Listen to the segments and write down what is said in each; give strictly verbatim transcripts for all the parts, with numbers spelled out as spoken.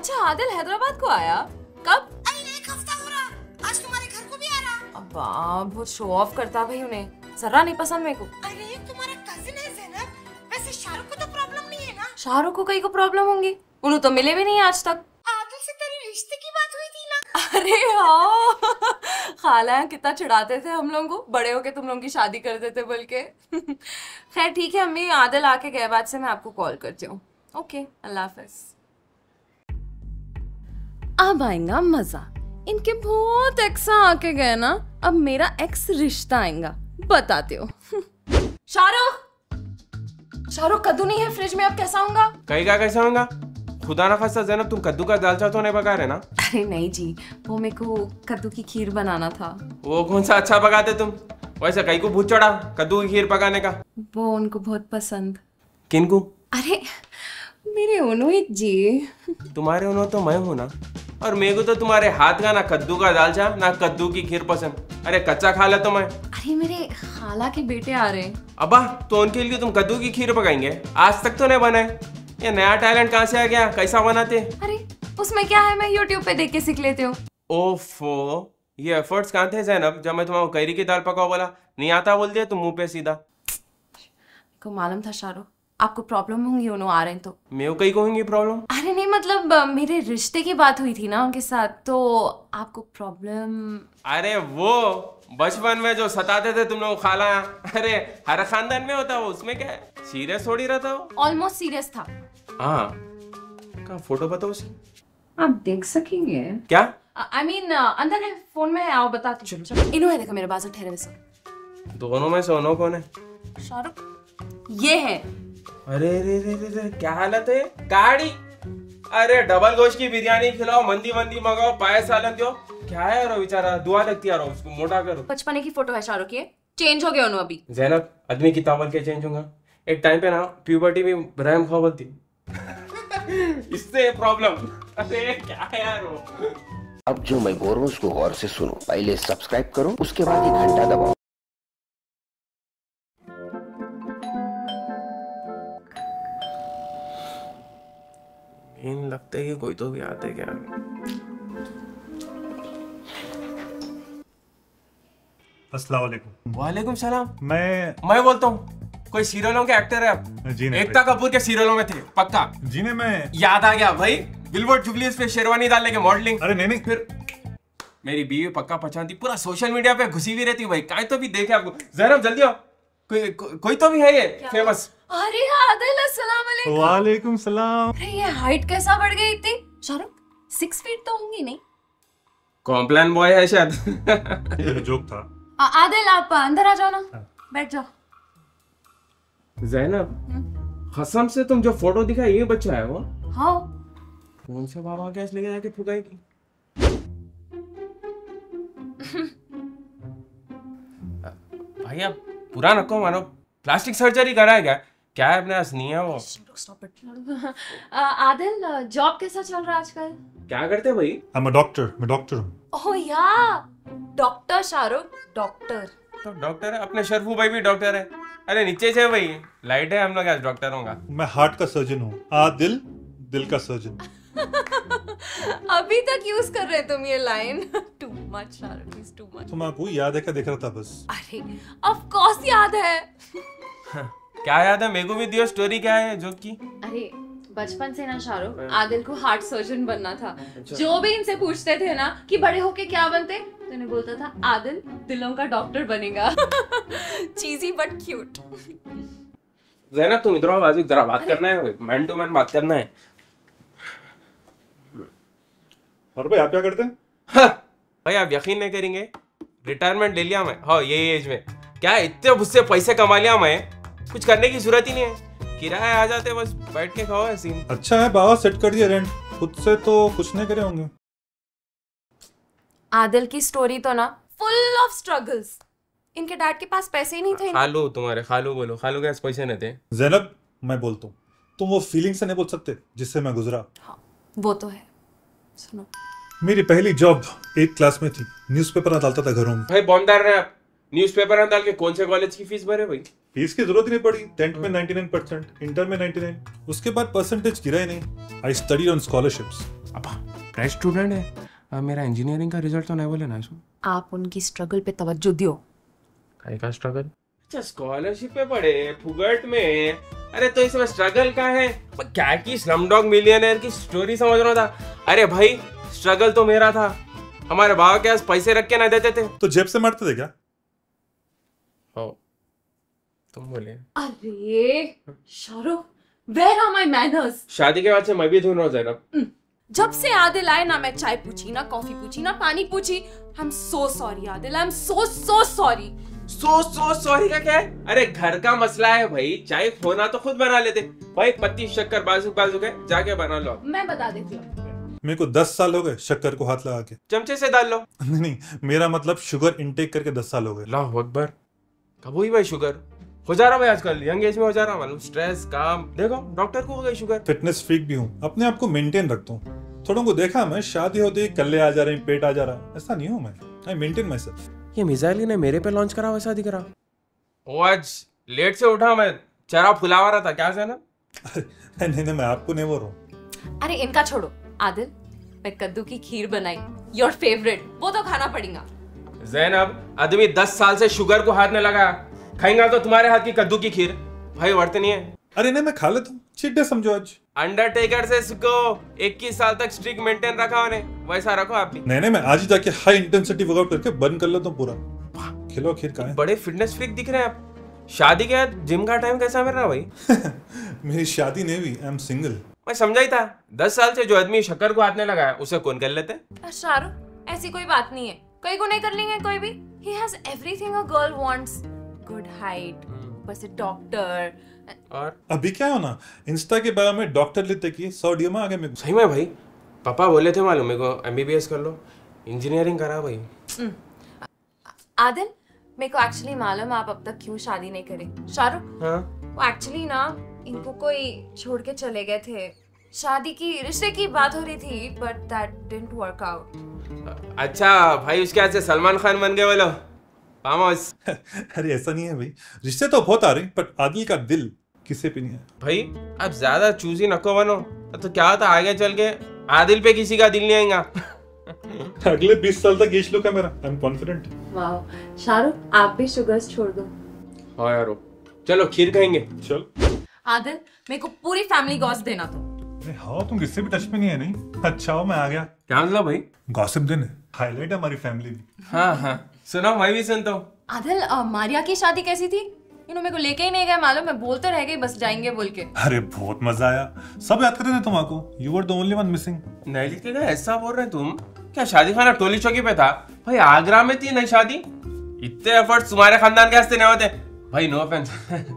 अच्छा आदिल हैदराबाद को आया कब? अरे एक हफ्ता हो रहा, आज तुम्हारे घर को भी आ रहा। अब्बा बहुत शो ऑफ करता भाई, उन्हें जरा नहीं पसंद मेरे को। अरे तुम्हारा कजिन है ज़ैनब, वैसे शाहरुख को तो प्रॉब्लम नहीं है ना? शाहरुख को कहीं को प्रॉब्लम होंगी, उन्हें तो मिले भी नहीं आज तक। आदिल से तेरे रिश्ते की बात हुई थी ना? अरे हाँ खाला कितना चिढ़ाते थे हम लोगों को, बड़े होके तुम लोगों की शादी कर देते बोल के। खैर ठीक है अम्मी, आदिल आके गए बाद से मैं आपको कॉल करती हूँ। ओके अल्लाह हाफिज। अब आएगा मजा, इनके बहुत एक्स आके गए ना, अब मेरा एक्स रिश्ता आएगा, बताते हो। शाहरुख शाहरुख कद्दू नहीं है फ्रिज में, अब कैसा होगा? कहीं का कैसा होगा? खुदा ना खास्ता ज़ैनब तुम कद्दू का दाल चावल तो नहीं पका रहे ना? अरे नहीं जी, वो मेरे को कद्दू की खीर बनाना था। वो कौन सा अच्छा पकाते तुम? वैसे कहीं को भूत चढ़ा कद्दू की खीर पकाने का? वो उनको बहुत पसंद। किनको? अरे मेरे उन्होंने जी। तुम्हारे उन्होंने तो मैं हूं ना, और मेरे को तो तुम्हारे हाथ का ना कद्दू का दाल चावल ना कद्दू की खीर पसंद। अरे कच्चा खा लेता मैं। अरे मेरे खाला के बेटे आ रहे हैं। अब्बा तो उनके लिए तुम कद्दू की खीर पकाएंगे? आज तक तो नहीं बनाए, ये नया टैलेंट कहाँ से आ गया? कैसा बनाते? अरे उसमें क्या है, मैं यूट्यूब पे देख के सीख लेती हूँ। ओफो, ये एफर्ट्स कहाँ थे ज़ैनब जब मैं तुम्हारा कैरी की दाल पकाओ बोला? नहीं आता बोल दिया तुम मुंह पे सीधा। को मालूम था शाहरुख आपको प्रॉब्लम होंगी उन्होंने आ रहे हैं तो। मैं कहीं को होंगी प्रॉब्लम? अरे नहीं मतलब मेरे रिश्ते की बात हुई थी ना उनके साथ, तो आपको प्रॉब्लम? अरे वो बचपन में जो सताते थे तुम लोग खाला, अरे हर खानदान में होता वो, उसमें क्या है? सीरियस थोड़ी रहता वो। ऑलमोस्ट सीरियस था। हाँ का फोटो बताओ उसकी, आप देख सकेंगे क्या? I I mean mean, uh, अंदर है फोन में है, आओ बताती हूँ। चलो इन्हों है, देखो मेरे बाजू ठहरे हुए सब। दोनों में से उन्हों कौन है? शाहरुख ये है। अरे रे रे रे रे क्या हालत है गाड़ी? अरे डबल गोश्त की बिरयानी खिलाओ, मंदी मंदी मंगाओ, पायस सालन दो, क्या है यार बेचारा, दुआ लगती है यार उसको, मोटा करो। बचपने की फोटो है शाहरुख, ये चेंज हो गया उन्होंने अभी। ज़ैनब आदमी की तावल के चेंज होगा, एक टाइम पे ना प्यूबर्टी में रहम खा बोलती इससे प्रॉब्लम। अरे क्या है यार वो। अब जो मैं बोल रहा हूँ उसको गौर से सुनो, पहले सब्सक्राइब करो, उसके बाद ये घंटा दबाओ। इन लगता है कि कोई तो भी आते क्या? अस्सलाम वालेकुम। वालेकुम सलाम। मैं मैं बोलता हूँ, कोई सीरियलों के एक्टर है आप? जी नहीं। एकता कपूर के सीरियलों में थे पक्का? जी नहीं, मैं याद आ गया भाई, बिलबोर्ड जुबलीज पे शेरवानी डालने के मॉडलिंग। अरे नहीं नहीं, फिर मेरी बीवी पक्का पहचानती, पूरा सोशल मीडिया पे घुसी हुई रहती भाई, काहे तो भी देखे आपको। ज़ैनब जल्दी आओ, कोई को, कोई तो भी है ये फेमस। अरे आदिल अस्सलाम वालेकुम। वालेकुम सलाम। अरे ये हाइट कैसा बढ़ गई इतनी? शाहरुख सिक्स फीट तो होंगी नहीं? कॉम्प्लान बॉय है शायद। ये जोक था। आ, आदिल आप अंदर आ जाओ ना, बैठ जाओ। ज़ैनब कसम से तुम जो फोटो दिखा ये बच्चा है वो? हाँ। कौन से बाबा गैस लेके जाके फुकाएगी? भाई आप पूरा नको मानो, प्लास्टिक सर्जरी करा है क्या? क्या है अपने पास नहीं है वो? आ, आदिल जॉब कैसा चल रहा है आजकल? क्या करते हैं भाई? I'm a डॉक्टर, मैं डॉक्टर हूँ। Oh yeah doctor Shahrukh, doctor. तो डॉक्टर है, अपने शरफू भाई भी डॉक्टर है। अरे नीचे से भाई लाइट है, हम लोग आज डॉक्टर होगा। मैं हार्ट का सर्जन हूँ, आदिल दिल का सर्जन। अभी तक यूज कर रहे तुम ये line. Too much Shahrukh, is too much. तुम्हारा याद है क्या देख रहा था बस? अरे ऑफ कोर्स याद है। क्या याद है? मेरे को भी दियो स्टोरी, क्या है जोक की? अरे बचपन से ना शाहरुख आदिल को हार्ट सर्जन बनना था। जो भी इनसे पूछते थे ना कि बड़े होके क्या बनते, तो इन्हें बोलता था आदिल दिलों का डॉक्टर बनेगा। चीजी बट क्यूट। ज़ैनब तुम इधर आओ, बाजू जरा बात करना है, मैन टू मैन बात करना है। और भाई आप क्या करते हैं? हाँ, भाई आप यकीन नहीं करेंगे, रिटायरमेंट ले लिया मैं। हाँ ये एज में क्या इतने मुझसे पैसे कमा लिया मैं, कुछ करने की जरूरत ही नहीं है, किराया आ जाते बस बैठ के खाओ है सीन। अच्छा है बाबा, सेट कर दिया रेंट, खुद से तो कुछ नहीं करे होंगे। आदिल की स्टोरी तो ना फुल ऑफ स्ट्रगल्स। इनके डैड के पास पैसे ही नहीं थे। खालू तुम्हारे खालू बोलो, खालू के पास पैसे नहीं थे। ज़ैनब मैं बोलता हूँ, तुम वो फीलिंग से नहीं बोल सकते जिससे मैं गुजरा। हाँ वो तो है। सुनो मेरी पहली जॉब एट क्लास में थी, न्यूज़पेपर डालता था घरों में। भाई बॉम्ब डाल रहे हैं आप, न्यूज़पेपर डाल के कौन से कॉलेज की फीस भरे भाई? फीस की जरूरत ही नहीं पड़ी, टेंथ में निन्यानवे परसेंट, इंटर में निन्यानवे, उसके बाद परसेंटेज गिरा ही नहीं। I studied on scholarships. अब फ्रेश स्टूडेंट है, अब मेरा इंजीनियरिंग का रिजल्ट तो नहीं बोले ना इसमें। आप उनकी स्ट्रगल पे तवज्जो दियो। काय का स्ट्रगल? अच्छा स्कॉलरशिप पे पढ़े फुगट में, अरे तो इसमें स्ट्रगल का है? क्या की स्लमडॉग मिलियनेयर की स्टोरी समझ रहा था? अरे भाई स्ट्रगल तो मेरा था, हमारे बाबा के पास पैसे रख के ना देते थे। तो जेब से मारते थे क्या? हो तुम बोले। अरे Shahrukh, where are my manners? शादी के बाद से मैं भी ढूंढ रहा हूँ ज़ैनब। जब से आदिल आए ना मैं चाय पूछी, ना कॉफी पूछी, ना पानी पूछी। I am so sorry Adil, I am so so sorry. So so sorry का क्या है? अरे घर का मसला है भाई, चाय खोना तो खुद बना लेते भाई, पत्ती शक्कर बाजू बाजू के जाके बना लो। मैं बता देती हूँ। मेरे को दस साल हो गए शक्कर को हाथ लगा के। चमचे से डाल लो। नहीं नहीं, मेरा मतलब शुगर इनटेक करके दस साल हो गए। अल्लाह अकबर, कब हुई भाई शुगर? हो जा रहा भाई आजकल, यंग एज में हो जा रहा, मालूम स्ट्रेस काम, देखो डॉक्टर को हो गई शुगर। फिटनेस फ्रीक भी हूँ, अपने आप को मेंटेन रखता हूँ। थोड़ों को देखा मैं शादी होते ही कल्ले आ जा रहे हैं, पेट आ जा रहा, ऐसा नहीं हूँ मैं। I maintain myself. ये मिसाइल ने मेरे पे लॉन्च करा वैसा दिख रहा। वो आज लेट से उठा, मैं चेहरा फुलावा रहा था क्या ज़ैनब? नहीं नहीं, मैं आपको नहीं बोल रहा हूँ। अरे इनका छोड़ो आदिल, मैं कद्दू की खीर बनाई, योर फेवरेट, वो तो खाना पड़ेगा। ज़ैनब आदमी दस साल से शुगर को हाथ में लगा, खाएंगा तो तुम्हारे हाथ की कद्दू की खीर भाई वर्त नहीं है। अरे नहीं, मैं खा लेता हूँ, चीट डे समझो आज। अंडरटेकर से सीखो, इक्कीस साल तक स्ट्रिक्ट मेंटेन रखा उन्हें, वैसा रखो आप भी। नहीं नहीं, मैं आज ही जाके हाई इंटेंसिटी वर्कआउट करके बर्न कर लेता हूँ पूरा। खिलो खीर का है। बड़े फिटनेस फ्रीक दिख रहे हैं आप। शादी के बाद जिम का टाइम कैसा मिल रहा भाई? मेरी शादी नहीं हुई, आई एम सिंगल। मैं समझा ही था, दस साल से जो आदमी शक्कर को हाथ में लगाया उसे कौन कर लेते? शाहरुख ऐसी कोई बात नहीं है, कोई को नहीं कर लेंगे कोई भी। He has everything a girl wants, good height, बस एक डॉक्टर। और अभी क्या हो ना, इंस्टा के बायो में डॉक्टर लिखते कि सौ डीएम आ गए मेरे को। सही में भाई, पापा बोले थे मालूम मेरे को एमबीबीएस कर लो, इंजीनियरिंग करा भाई। आदिल मेरे को एक्चुअली मालूम आप अब तक क्यों शादी नहीं करी। शाहरुख हाँ वो एक्चुअली ना इनको कोई छोड़ के चले गए थे, शादी की रिश्ते की बात हो रही थी, but that didn't work out. अच्छा भाई, उसके हाथ से सलमान खान बन गए बोलो फामोस। अरे ऐसा नहीं है भाई, रिश्ते तो बहुत आ रहे हैं, बट आदिल का दिल किसी पे नहीं है भाई। अब ज्यादा चूजी नको बनो, तो क्या होता आगे चल के आदिल पे किसी का दिल नहीं आएगा। अगले बीस साल तक एज लुक है मेरा, आई एम कॉन्फिडेंट। वाह शाहरुख आप भी शुगर्स छोड़ दो। हाँ यारो, चलो खीर खाएंगे। चल आदिल मेरे को पूरी फैमिली गॉस देना तो। अरे हाँ, तुम किससे भी टच में नहीं है नहीं। अच्छा हो मैं आ गया। क्या मतलब भाई? गॉसिप देने, हाईलाइट है हमारी फैमिली भी। हाँ हाँ सुनो, मैं भी सुनता हूँ। आदिल मारिया की शादी कैसी थी? यू नो मेरे को लेके ही नहीं गए मालूम, मैं बोलते रह गई बस जाएंगे बोल के। अरे बहुत मजा आया, सब याद कर रहे थे तुम्हारा। You were the only one missing. नहीं लिखेगा ऐसा बोल रहे तुम? क्या शादी खाना टोली चौकी पे था भाई? आगरा में थी नई शादी, इतने एफर्ट्स तुम्हारे खानदान के हंसते नहीं होते भाई, नो ऑफेंस।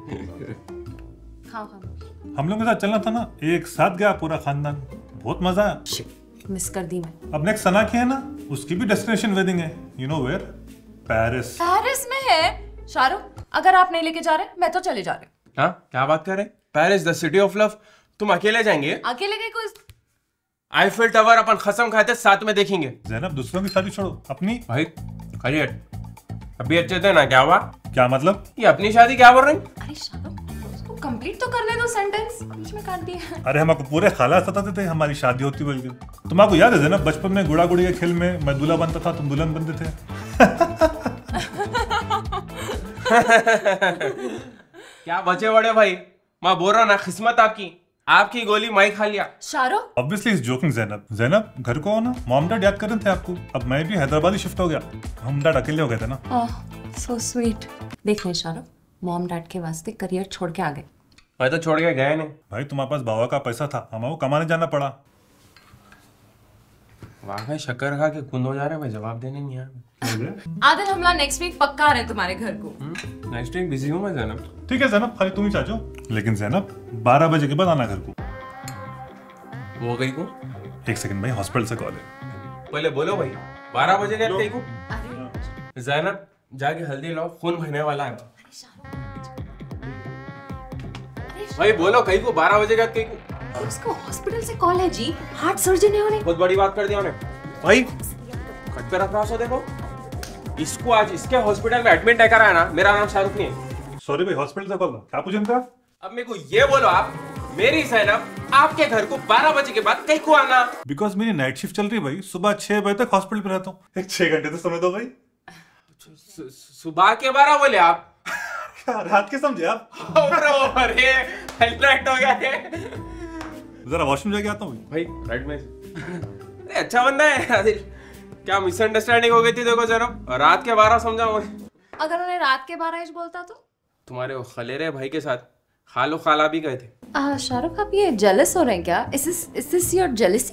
हाँ हाँ हम लोग के साथ चलना था ना, एक साथ गया पूरा खानदान, बहुत मजा आया। मिस कर दी मैं। अब नेक्स्ट सना की है ना, उसकी भी डेस्टिनेशन वेडिंग है, you know where? Paris. Paris में है? शाहरुख अगर आप नहीं लेके जा रहे मैं तो चले जा रहे। हाँ क्या बात कर रहे? Paris the city of love, तुम अकेले जाएंगे? अकेले गए कोई? आईफिल टावर अपन कसम खाते साथ में देखेंगे। ज़ैनब दूसरों की शादी छोड़ो, अपनी। भाई करिए अभी अच्छे थे ना, क्या हुआ? क्या मतलब? ये अपनी शादी क्या बोल रही? अरे शाहरुख उसको कंप्लीट तो करने दो, सेंटेंस बीच में काट दिया। अरे हमको पूरे खाला सताते थे हमारी शादी होती बोल के। तुम्हारा याद है ज़ैनब, बचपन में गुड़ा गुड़ी के खेल में मैं दूल्हा बनता था, तुम दुल्हन बनते थे। क्या बचे बड़े भाई, मैं बोल रहा हूँ ना, किस्मत आपकी, आपकी गोली मैं खा लिया। Shahrukh obviously is joking Zainab. Zainab घर को हो ना, मॉम डैड याद कर रहे थे आपको। अब मैं भी हैदराबाद ही शिफ्ट हो गया, हम डैड अकेले हो गए थे ना। Oh so sweet. देख ले शाहरुख, मॉम डैड के वास्ते करियर छोड़ के आ गए। मैं तो छोड़ के गया नहीं भाई, तुम्हारे पास बाबा का पैसा था, हमारे कमाने जाना पड़ा। वाह भाई, शक्कर खा के कुंद हो जा रहे भाई, जवाब देने नहीं यार। आदिल हमला नेक्स्ट वीक पक्का आ रहे हैं तुम्हारे घर को। नेक्स्ट वीक बिजी हूँ मैं ज़ैनब। ठीक है ज़ैनब, खाली तुम ही चाचो, लेकिन ज़ैनब बारह बजे के बाद आना घर को। वो गई को? एक सेकंड भाई, हॉस्पिटल से कॉल है। पहले बोलो भाई, बारह बजे गए गई को? ज़ैनब जाके हल्दी लाओ, खून बहने वाला है भाई। बोलो कहीं को बारह बजे गए कहीं को? उसको हॉस्पिटल से कॉल है जी, हार्ट सर्जन है उन्हें। बहुत बड़ी बात कर दिया उन्हें भाई। कट पे रख रहा हो, देखो इसको आज इसके हॉस्पिटल में एडमिट है करा है ना, मेरा नाम शाहरुख नहीं है। सॉरी भाई, हॉस्पिटल से कॉल था, क्या पूछे थे आप? अब मेरे को ये बोलो, आप मेरी ज़ैनब आपके घर को बारह बजे के बाद कहीं को आना? बिकॉज मेरी नाइट शिफ्ट चल रही है भाई, सुबह छह बजे तक हॉस्पिटल पे रहता हूँ। एक छह घंटे तो समय दो भाई। सु- सुबह के बारह बोले आप? क्या रात के समझे आप? अरे हाईलाइट हो गया है। जरा वॉशरूम जाके आता हूँ भाई राइट में। अरे अच्छा बंदा है आदिल। क्या मिसअंडरस्टैंडिंग हो गई थी देखो जरा, रात के बारह समझा मैं। अगर उन्हें रात के बारह बजे बोलता तो? तुम्हारे वो खलेरे भाई के साथ खालो खाला भी गए थे। आ, शाहरुख आप ये जेलस हो रहे हैं क्या? इस इस दिस योर जेलसी?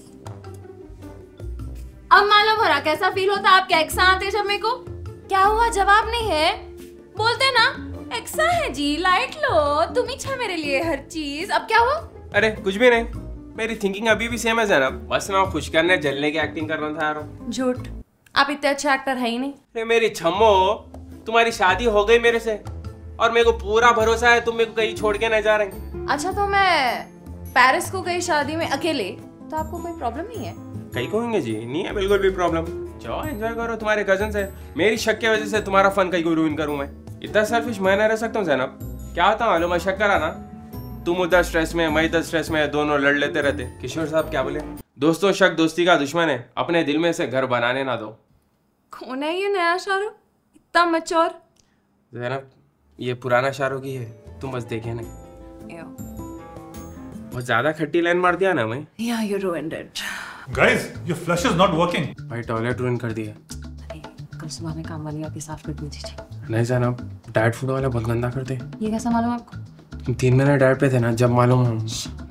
अब मालूम हो रहा कैसा फील होता आपके एक्सा आते जब मेरे को? क्या हुआ जवाब नहीं है? बोलते ना एक्सा है जी, लाइट लो, तुम ही छा मेरे लिए हर चीज। अब क्या हुआ? अरे कुछ भी नहीं, मेरी थिंकिंग अभी भी सेम है जनाब, बस मैं खुश करने जलने की एक्टिंग कर रहा था यार। झूठ, आप इतने अच्छे एक्टर है ही नहीं। अरे मेरी छम्मो, तुम्हारी शादी हो गई मेरे से और मेरे को पूरा भरोसा है तुम मेरे को कहीं छोड़ के नहीं जा रहे। अच्छा तो मैं पेरिस को गई शादी में अकेले, तो आपको कोई प्रॉब्लम नहीं है? कहीं को होंगे जी, नहीं है बिल्कुल भी प्रॉब्लम। जाओ एंजॉय करो तुम्हारे कजन से, मेरी शक की वजह से तुम्हारा फन कहीं को रूइन करूं मैं? इतना सेल्फिश मैं नहीं रह सकता हूँ जनाब। क्या होता मालूम है, शक करा ना, तुम उधर स्ट्रेस में मैं इधर स्ट्रेस में, दोनों लड़ लेते रहते। किशोर साहब क्या बोले? दोस्तों शक दोस्ती का दुश्मन है, अपने दिल में से घर बनाने ना दो। कौन है ये नया शाहरुख, इतना मैच्योर? जनाब ये पुराना शाहरुख ही है, तुम बस देखे नहीं। बहुत ज्यादा खट्टी लाइन मार दिया ना मैं। Yeah you ruined it. Guys your flush is not working. भाई टॉयलेट रूइन कर दिया। अरे कल सुबह में काम वाली आके साफ कर दी थी। नहीं जनाब, डाइट फूड वाले बहुत गंदा करते। ये कैसा मालूम आपको? तुम तीन महीने डाइट पे थे ना, जब मालूम हम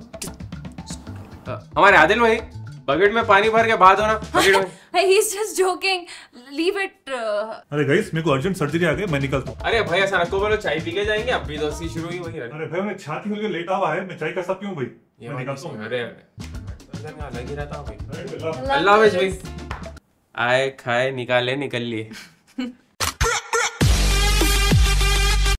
हमारे आदिल भाई बकेट में पानी भर के बात होना बकेट में। Hey, he's just joking. Leave it. uh, अरे गाइस मेरे को अर्जेंट सर्जरी आ गई, मैं निकलता हूँ। अरे भाई ऐसा रखो, बोलो चाय पी के जाएंगे, अब भी दोस्ती शुरू हुई वही। अरे भाई मैं छाती खोल के लेट आवा है, मैं चाय कैसा पीऊं भाई? ये मैं निकलता हूँ। अरे अलग ही रहता हूँ भाई। अरे, अल्लाह हाफिज़ भाई। आए खाए निकाले निकल लिए।